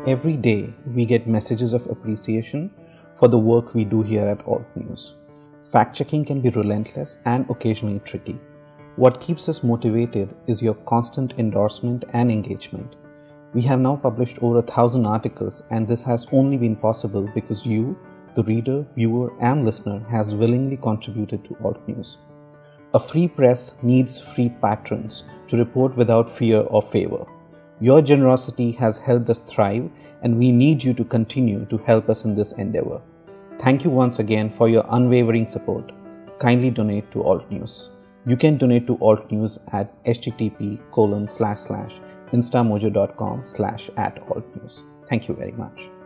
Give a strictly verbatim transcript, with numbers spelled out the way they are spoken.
Every day, we get messages of appreciation for the work we do here at Alt News. Fact-checking can be relentless and occasionally tricky. What keeps us motivated is your constant endorsement and engagement. We have now published over a thousand articles, and this has only been possible because you, the reader, viewer, and listener, has willingly contributed to Alt News. A free press needs free patrons to report without fear or favor. Your generosity has helped us thrive, and we need you to continue to help us in this endeavor. Thank you once again for your unwavering support. Kindly donate to Alt News. You can donate to Alt News at http colon slash slash instamojo dot com slash at Alt News. Thank you very much.